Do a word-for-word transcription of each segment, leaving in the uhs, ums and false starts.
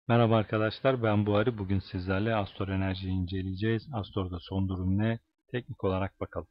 Merhaba arkadaşlar, ben Buhari. Bugün sizlerle Astor Enerji'yi inceleyeceğiz. Astor'da son durum ne? Teknik olarak bakalım.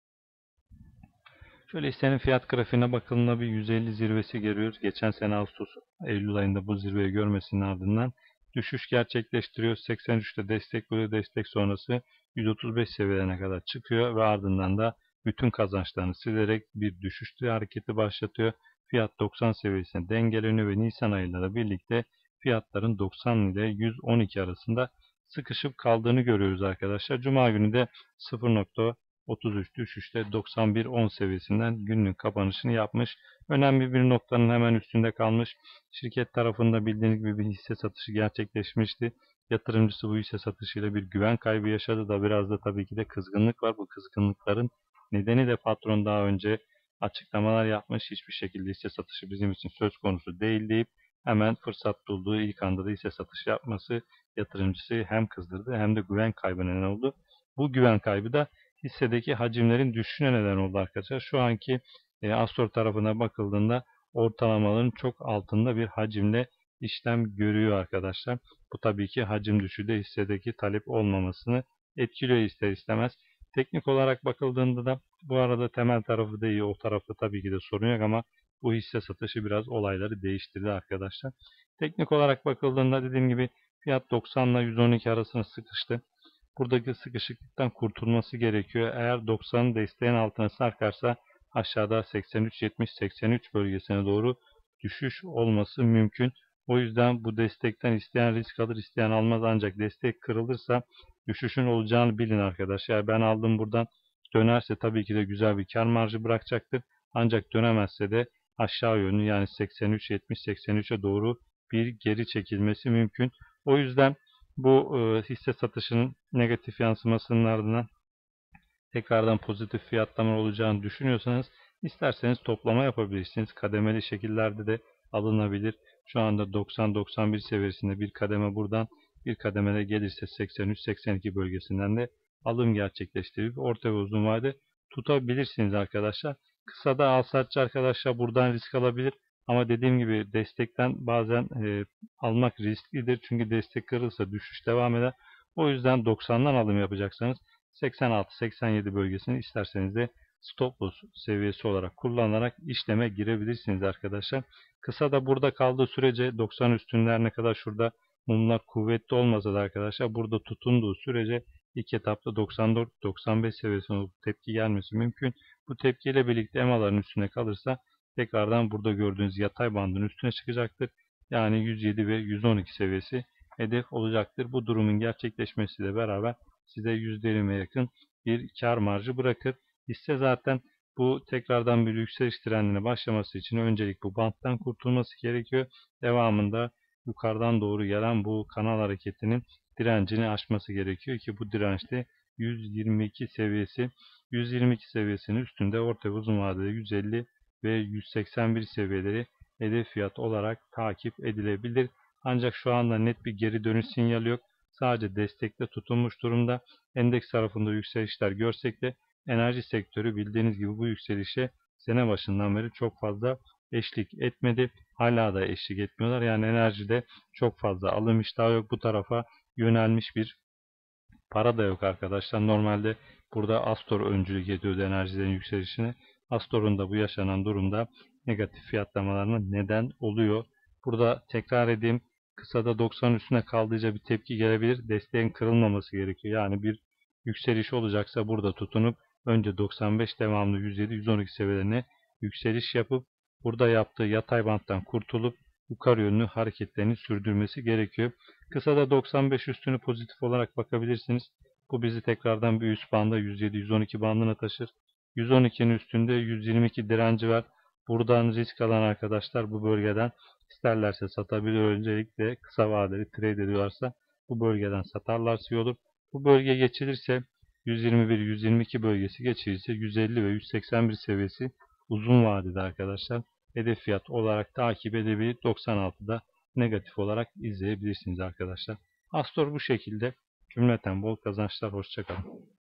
Şöyle hissenin fiyat grafiğine bakıldığında bir yüz elli zirvesi görüyoruz. Geçen sene Ağustos, Eylül ayında bu zirveyi görmesinin ardından düşüş gerçekleştiriyor. seksen üçte destek bölü destek sonrası yüz otuz beş seviyelerine kadar çıkıyor ve ardından da bütün kazançlarını silerek bir düşüş hareketi başlatıyor. Fiyat doksan seviyesine dengeleniyor ve Nisan ayıyla da birlikte fiyatların doksan ile yüz on iki arasında sıkışıp kaldığını görüyoruz arkadaşlar. Cuma günü de sıfır nokta otuz üç düşüşte doksan bir on seviyesinden günlük kapanışını yapmış. Önemli bir noktanın hemen üstünde kalmış. Şirket tarafında bildiğiniz gibi bir hisse satışı gerçekleşmişti. Yatırımcısı bu hisse satışıyla bir güven kaybı yaşadı da biraz da tabii ki de kızgınlık var. Bu kızgınlıkların nedeni de patron daha önce açıklamalar yapmış. Hiçbir şekilde hisse satışı bizim için söz konusu değil deyip hemen fırsat bulduğu ilk anda da hisse satışı yapması yatırımcısı hem kızdırdı hem de güven kaybına neden oldu. Bu güven kaybı da hissedeki hacimlerin düşüşüne neden oldu arkadaşlar. Şu anki e, Astor tarafına bakıldığında ortalamaların çok altında bir hacimle işlem görüyor arkadaşlar. Bu tabii ki hacim düşüşü de hissedeki talep olmamasını etkiliyor ister istemez. Teknik olarak bakıldığında da bu arada temel tarafı da iyi. O tarafta tabii ki de sorun yok ama bu hisse satışı biraz olayları değiştirdi arkadaşlar. Teknik olarak bakıldığında dediğim gibi fiyat doksan ile yüz on iki arasında sıkıştı. Buradaki sıkışıklıktan kurtulması gerekiyor. Eğer doksanın desteğin altına sarkarsa aşağıda seksen üç yetmiş seksen üç bölgesine doğru düşüş olması mümkün. O yüzden bu destekten isteyen risk alır, isteyen almaz, ancak destek kırılırsa düşüşün olacağını bilin arkadaşlar. Yani ben aldım buradan, dönerse tabii ki de güzel bir kar marjı bırakacaktır. Ancak dönemezse de aşağı yönlü, yani seksen üç yetmiş seksen üçe doğru bir geri çekilmesi mümkün. O yüzden bu e, hisse satışının negatif yansımasının ardından tekrardan pozitif fiyatlama olacağını düşünüyorsanız isterseniz toplama yapabilirsiniz. Kademeli şekillerde de alınabilir. Şu anda doksan doksan bir seviyesinde bir kademe buradan, bir kademede gelirse seksen üç seksen iki bölgesinden de alım gerçekleştirip orta ve uzun vade tutabilirsiniz arkadaşlar. Kısada al satçı arkadaşlar buradan risk alabilir. Ama dediğim gibi destekten bazen e, almak risklidir. Çünkü destek kırılırsa düşüş devam eder. O yüzden doksandan alım yapacaksanız seksen altı seksen yedi bölgesini isterseniz de stop loss seviyesi olarak kullanarak işleme girebilirsiniz arkadaşlar. Kısa da burada kaldığı sürece doksan üstünler ne kadar şurada mumlar kuvvetli olmasa da arkadaşlar burada tutunduğu sürece ilk etapta doksan dört doksan beş seviyesine tepki gelmesi mümkün. Bu tepkiyle birlikte E M A'ların üstüne kalırsa tekrardan burada gördüğünüz yatay bandın üstüne çıkacaktır. Yani yüz yedi ve yüz on iki seviyesi hedef olacaktır. Bu durumun gerçekleşmesiyle beraber size yüzde yirmiye yakın bir kar marjı bırakır. Hisse zaten bu tekrardan bir yükseliş trendine başlaması için öncelik bu banttan kurtulması gerekiyor. Devamında yukarıdan doğru gelen bu kanal hareketinin direncini aşması gerekiyor ki bu dirençte yüz yirmi iki seviyesi, yüz yirmi iki seviyesinin üstünde orta ve uzun vadede yüz elli ve yüz seksen bir seviyeleri hedef fiyat olarak takip edilebilir. Ancak şu anda net bir geri dönüş sinyali yok. Sadece destekte tutunmuş durumda. Endeks tarafında yükselişler görsek de enerji sektörü bildiğiniz gibi bu yükselişe sene başından beri çok fazla eşlik etmedi. Hala da eşlik etmiyorlar. Yani enerjide çok fazla alım iştahı yok. Bu tarafa yönelmiş bir para da yok arkadaşlar. Normalde burada Astor öncülük ediyordu enerjilerin yükselişine. Astor'un da bu yaşanan durumda negatif fiyatlamalarına neden oluyor. Burada tekrar edeyim. Kısada doksan üstüne kaldıkça bir tepki gelebilir. Desteğin kırılmaması gerekiyor. Yani bir yükseliş olacaksa burada tutunup önce doksan beş devamlı yüz yedi yüz on iki seviyelerine yükseliş yapıp burada yaptığı yatay banttan kurtulup yukarı yönlü hareketlerini sürdürmesi gerekiyor. Kısada doksan beş üstünü pozitif olarak bakabilirsiniz. Bu bizi tekrardan bir üst banda yüz yedi yüz on iki bandına taşır. yüz on ikinin üstünde yüz yirmi iki direnci var. Buradan risk alan arkadaşlar bu bölgeden isterlerse satabilir. Öncelikle kısa vadeli trade ediyorlarsa bu bölgeden satarlarsa iyi olur. Bu bölge geçilirse yüz yirmi bir yüz yirmi iki bölgesi geçilirse yüz elli ve yüz seksen bir seviyesi uzun vadede arkadaşlar hedef fiyat olarak takip edebilir. doksan altıda negatif olarak izleyebilirsiniz arkadaşlar. Astor bu şekilde. Cümleten bol kazançlar. Hoşça kalın.